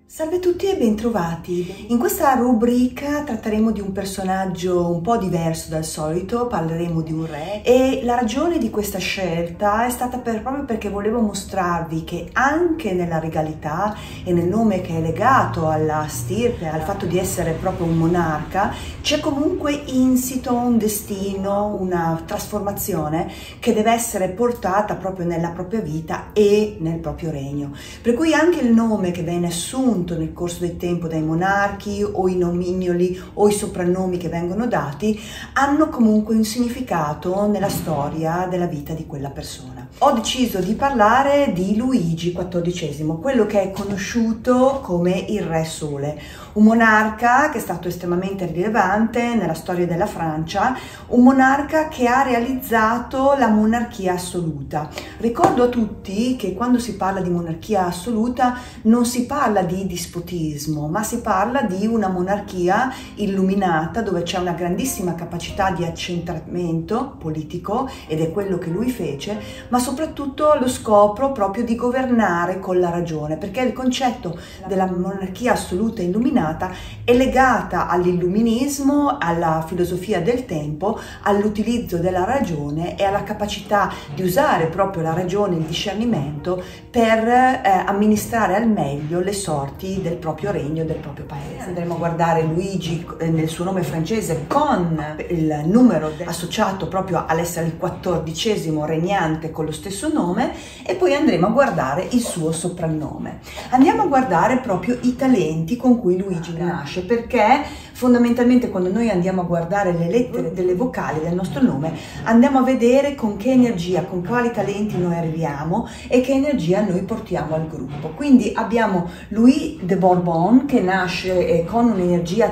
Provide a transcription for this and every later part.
Salve a tutti e bentrovati. In questa rubrica tratteremo di un personaggio un po' diverso dal solito, parleremo di un re e la ragione di questa scelta è stata proprio perché volevo mostrarvi che anche nella regalità e nel nome che è legato alla stirpe, al fatto di essere proprio un monarca, c'è comunque insito un destino, una trasformazione che deve essere portata proprio nella propria vita e nel proprio regno. Per cui anche il nome che viene assunto nel corso del tempo dai monarchi o i nomignoli o i soprannomi che vengono dati hanno comunque un significato nella storia della vita di quella persona. Ho deciso di parlare di Luigi XIV, quello che è conosciuto come il Re Sole, un monarca che è stato estremamente rilevante nella storia della Francia, un monarca che ha realizzato la monarchia assoluta. Ricordo a tutti che quando si parla di monarchia assoluta non si parla di dispotismo, ma si parla di una monarchia illuminata dove c'è una grandissima capacità di accentramento politico, ed è quello che lui fece, ma soprattutto lo scopo proprio di governare con la ragione, perché il concetto della monarchia assoluta illuminata è legata all'illuminismo, alla filosofia del tempo, all'utilizzo della ragione e alla capacità di usare proprio la ragione e il discernimento per amministrare al meglio le sorti del proprio regno e del proprio paese. Andremo a guardare Luigi nel suo nome francese con il numero associato proprio all'essere il 14° regnante con lo stesso nome, e poi andremo a guardare il suo soprannome. Andiamo a guardare proprio i talenti con cui Luigi nasce, perché fondamentalmente quando noi andiamo a guardare le lettere delle vocali del nostro nome andiamo a vedere con che energia, con quali talenti noi arriviamo e che energia noi portiamo al gruppo. Quindi abbiamo Louis de Bourbon che nasce con un'energia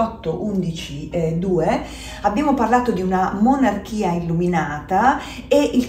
38-11-2, abbiamo parlato di una monarchia illuminata e il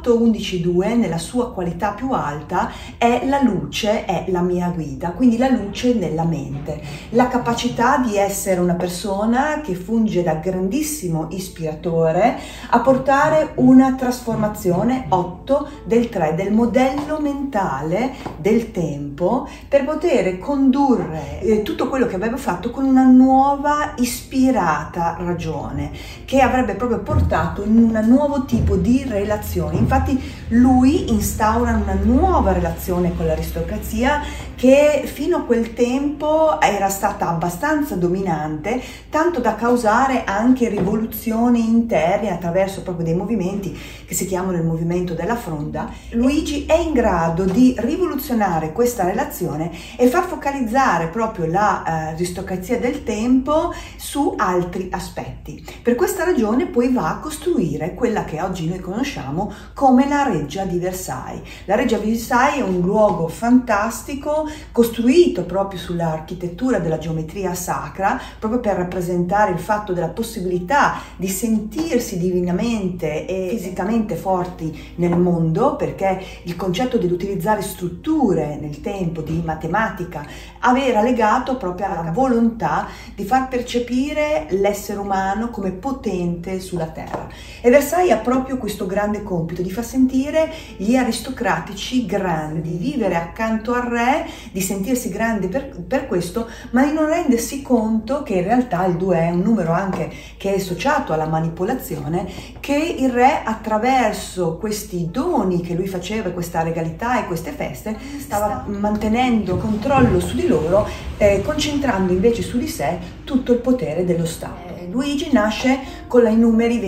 38-11-2 nella sua qualità più alta è la luce, è la mia guida, quindi la luce nella mente, la capacità di essere una persona che funge da grandissimo ispiratore a portare una trasformazione 8 del 3 del modello mentale del tempo per poter condurre tutto quello che aveva fatto con una nuova ispirata ragione che avrebbe proprio portato in un nuovo tipo di relazione. Infatti lui instaura una nuova relazione con l'aristocrazia che fino a quel tempo era stata abbastanza dominante, tanto da causare anche rivoluzioni interne attraverso proprio dei movimenti che si chiamano il movimento della Fronda. Luigi è in grado di rivoluzionare questa relazione e far focalizzare proprio l'aristocrazia del tempo su altri aspetti. Per questa ragione poi va a costruire quella che oggi noi conosciamo come la Reggia di Versailles. La Reggia di Versailles è un luogo fantastico costruito proprio sull'architettura della geometria sacra, proprio per rappresentare il fatto della possibilità di sentirsi divinamente e fisicamente forti nel mondo, perché il concetto di utilizzare strutture nel tempo, di matematica, era legato proprio alla volontà di far percepire l'essere umano come potente sulla terra. E Versailles ha proprio questo grande compito di far sentire gli aristocratici grandi, vivere accanto al re, di sentirsi grandi per questo, ma di non rendersi conto che in realtà il 2 è un numero anche che è associato alla manipolazione, che il re attraverso questi doni che lui faceva, questa regalità e queste feste, stava mantenendo controllo su di loro, concentrando invece su di sé tutto il potere dello Stato. Luigi nasce con i numeri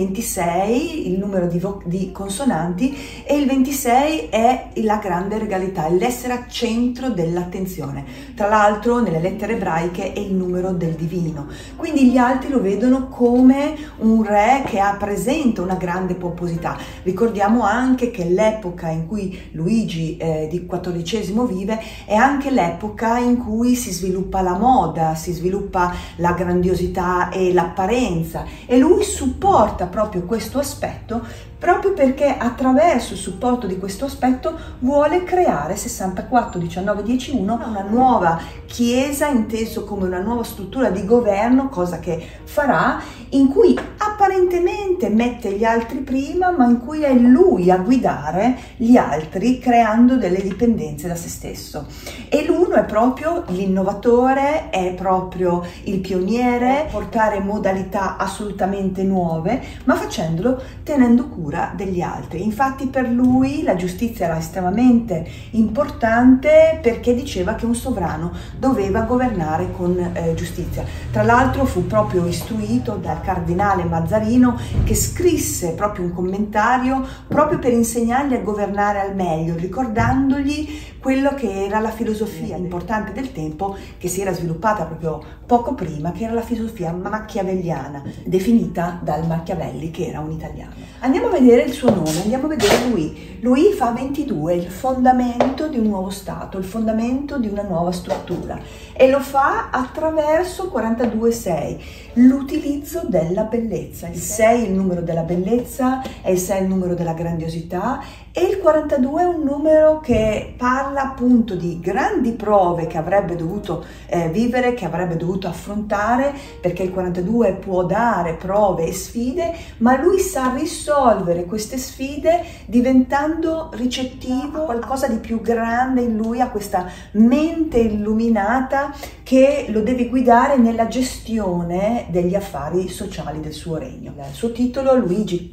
26, il numero di consonanti, e il 26 è la grande regalità, l'essere al centro dell'attenzione. Tra l'altro nelle lettere ebraiche è il numero del divino, quindi gli altri lo vedono come un re che presenta una grande pomposità. Ricordiamo anche che l'epoca in cui Luigi di XIV vive è anche l'epoca in cui si sviluppa la moda, si sviluppa la grandiosità e l'apparenza, e lui supporta proprio questo aspetto proprio perché attraverso il supporto di questo aspetto vuole creare 64-19-10-1 una nuova chiesa, inteso come una nuova struttura di governo, cosa che farà, in cui ha apparentemente mette gli altri prima, ma in cui è lui a guidare gli altri, creando delle dipendenze da se stesso. E l'uno è proprio l'innovatore, è proprio il pioniere, portare modalità assolutamente nuove, ma facendolo tenendo cura degli altri. Infatti per lui la giustizia era estremamente importante, perché diceva che un sovrano doveva governare con giustizia. Tra l'altro fu proprio istruito dal cardinale Mazzarino, che scrisse proprio un commentario proprio per insegnargli a governare al meglio, ricordandogli quello che era la filosofia importante del tempo, che si era sviluppata proprio poco prima, che era la filosofia machiavelliana, definita dal Machiavelli, che era un italiano. Andiamo a vedere il suo nome, andiamo a vedere lui. Lui fa 22, il fondamento di un nuovo Stato, il fondamento di una nuova struttura, e lo fa attraverso 42-6, l'utilizzo della bellezza. Il 6 è il numero della bellezza, è il 6 il numero della grandiosità, e il 42 è un numero che parla appunto di grandi prove che avrebbe dovuto vivere, che avrebbe dovuto affrontare, perché il 42 può dare prove e sfide, ma lui sa risolvere queste sfide diventando ricettivo a qualcosa di più grande in lui, a questa mente illuminata che lo deve guidare nella gestione degli affari sociali del suo regno. Il suo titolo, Luigi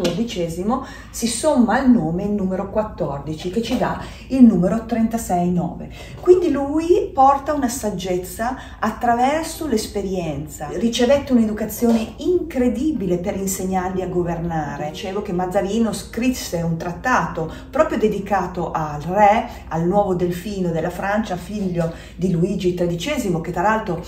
XIV, si somma al nome il numero 14, che ci dà il numero 36-9. Quindi lui porta una saggezza attraverso l'esperienza. Ricevette un'educazione incredibile per insegnargli a governare. Dicevo che Mazzarino scrisse un trattato proprio dedicato al re, al nuovo delfino della Francia, figlio di Luigi XIII, che tra l'altro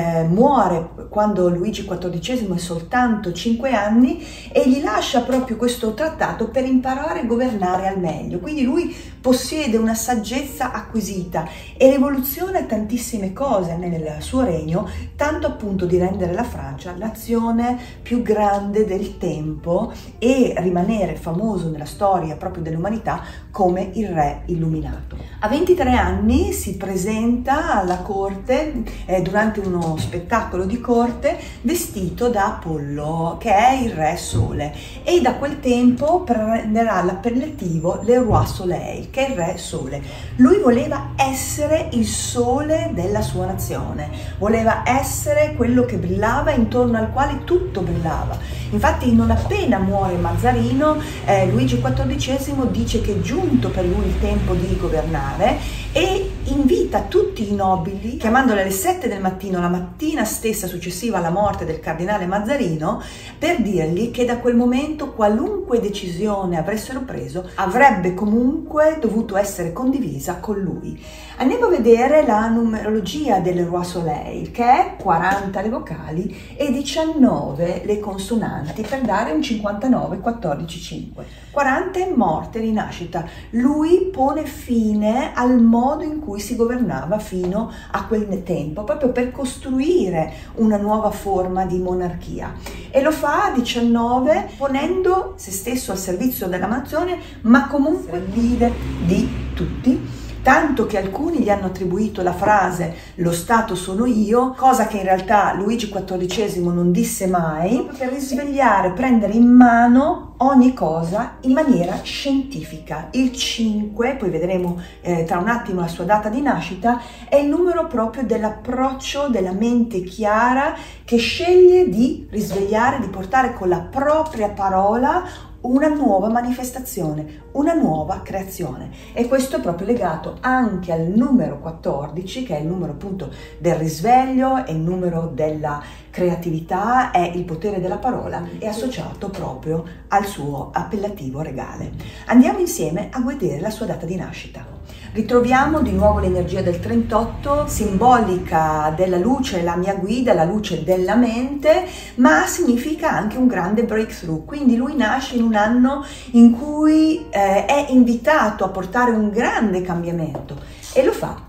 muore quando Luigi XIV è soltanto 5 anni, e gli lascia proprio questo trattato per imparare a governare al meglio. Quindi lui possiede una saggezza acquisita e rivoluziona tantissime cose nel suo regno, tanto appunto di rendere la Francia l'azione più grande del tempo e rimanere famoso nella storia proprio dell'umanità come il re illuminato. A 23 anni si presenta alla corte durante uno spettacolo di corte vestito da Apollo, che è il re sole, e da quel tempo prenderà l'appellativo Le Roi Soleil, che è il re sole. Lui voleva essere il sole della sua nazione, voleva essere quello che brillava, intorno al quale tutto brillava. Infatti non appena muore Mazzarino, Luigi XIV dice che è giunto per lui il tempo di governare, e invita tutti i nobili, chiamandoli alle 7 del mattino, la mattina stessa successiva alla morte del cardinale Mazzarino, per dirgli che da quel momento qualunque decisione avessero preso avrebbe comunque dovuto essere condivisa con lui. Andiamo a vedere la numerologia del Roi Soleil, che è 40 le vocali e 19 le consonanti, per dare un 59-14-5. 40 è morte, rinascita. Lui pone fine al modo in cui si governava fino a quel tempo, proprio per costruire una nuova forma di monarchia. E lo fa a 19 ponendo se stesso al servizio della nazione, ma comunque leader di tutti. Tanto che alcuni gli hanno attribuito la frase "lo Stato sono io", cosa che in realtà Luigi XIV non disse mai, per risvegliare, prendere in mano ogni cosa in maniera scientifica. Il 5, poi vedremo tra un attimo la sua data di nascita, è il numero proprio dell'approccio della mente chiara, che sceglie di risvegliare, di portare con la propria parola una nuova manifestazione, una nuova creazione. E questo è proprio legato anche al numero 14, che è il numero appunto del risveglio, è il numero della creatività, è il potere della parola, è associato proprio al suo appellativo regale. Andiamo insieme a vedere la sua data di nascita. Ritroviamo di nuovo l'energia del 38, simbolica della luce, la mia guida, la luce della mente, ma significa anche un grande breakthrough. Quindi lui nasce in un anno in cui è invitato a portare un grande cambiamento, e lo fa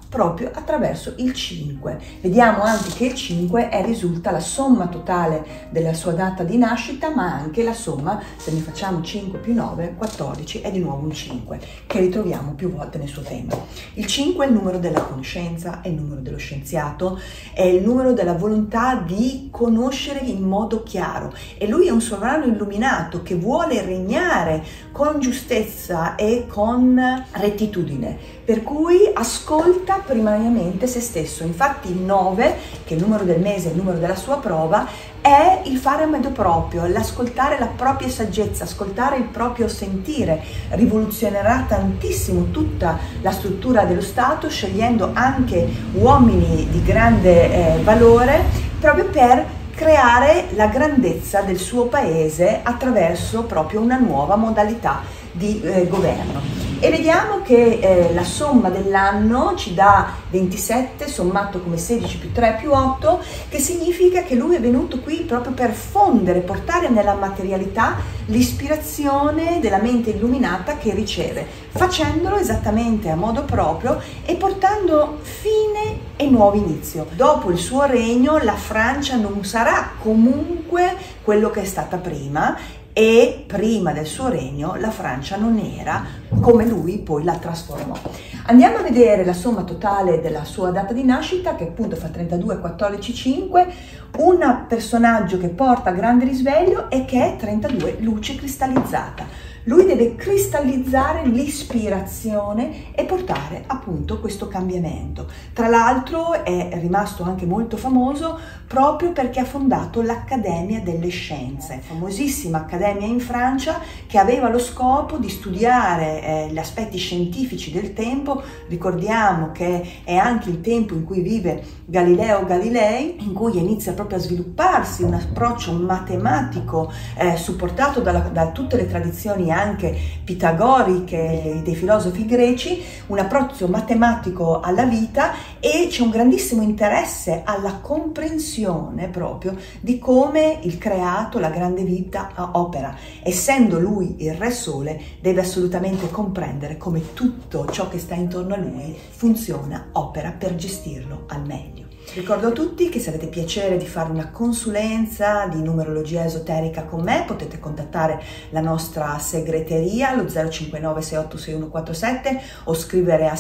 proprio attraverso il 5. Vediamo anche che il 5 risulta la somma totale della sua data di nascita, ma anche la somma, se ne facciamo 5 più 9, 14, è di nuovo un 5, che ritroviamo più volte nel suo tema. Il 5 è il numero della conoscenza, è il numero dello scienziato, è il numero della volontà di conoscere in modo chiaro, e lui è un sovrano illuminato che vuole regnare con giustezza e con rettitudine, per cui ascolta primariamente se stesso. Infatti il 9, che è il numero del mese, il numero della sua prova, è il fare a modo proprio, l'ascoltare la propria saggezza, ascoltare il proprio sentire. Rivoluzionerà tantissimo tutta la struttura dello Stato, scegliendo anche uomini di grande valore, proprio per creare la grandezza del suo paese attraverso proprio una nuova modalità di governo. E vediamo che la somma dell'anno ci dà 27 sommato come 16 più 3 più 8, che significa che lui è venuto qui proprio per fondere, portare nella materialità l'ispirazione della mente illuminata che riceve, facendolo esattamente a modo proprio e portando fine e nuovo inizio. Dopo il suo regno la Francia non sarà comunque quello che è stata prima, e prima del suo regno la Francia non era come lui poi la trasformò. Andiamo a vedere la somma totale della sua data di nascita, che appunto fa 32, 14, 5, un personaggio che porta grande risveglio e che è 32, luce cristallizzata. Lui deve cristallizzare l'ispirazione e portare appunto questo cambiamento. Tra l'altro è rimasto anche molto famoso proprio perché ha fondato l'Accademia delle Scienze, famosissima accademia in Francia che aveva lo scopo di studiare gli aspetti scientifici del tempo. Ricordiamo che è anche il tempo in cui vive Galileo Galilei, in cui inizia proprio a svilupparsi un approccio matematico supportato da tutte le tradizioni anche pitagoriche dei filosofi greci, un approccio matematico alla vita, e c'è un grandissimo interesse alla comprensione proprio di come il creato, la grande vita opera. Essendo lui il Re Sole, deve assolutamente comprendere come tutto ciò che sta intorno a lui funziona, opera per gestirlo al meglio. Ricordo a tutti che se avete piacere di fare una consulenza di numerologia esoterica con me, potete contattare la nostra segreteria allo 059 686147 o scrivere a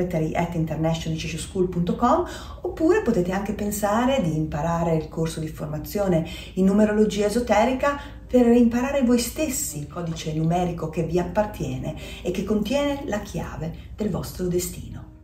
secretary@internationalliceschool.com, oppure potete anche pensare di imparare il corso di formazione in numerologia esoterica per imparare voi stessi il codice numerico che vi appartiene e che contiene la chiave del vostro destino.